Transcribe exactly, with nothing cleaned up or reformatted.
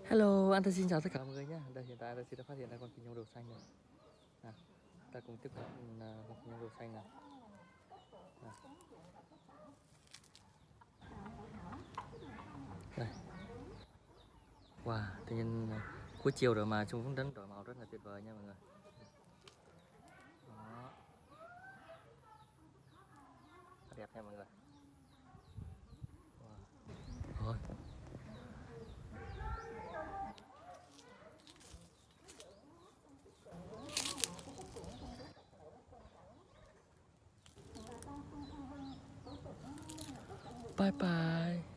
Hello, An Tahsi xin chào tất cả mọi người nhé. Đây hiện tại Tahsi đã phát hiện ra con kỳ nhông đầu xanh rồi. Nào, ta cùng tiếp cận uh, con kỳ nhông đầu xanh nào. Nào. Đây. Wow, tự nhiên uh, cuối chiều rồi mà chúng cũng vẫn đổi màu rất là tuyệt vời nha mọi người. Đó. Rất đẹp nha mọi người. Wow. Rồi. Bye bye.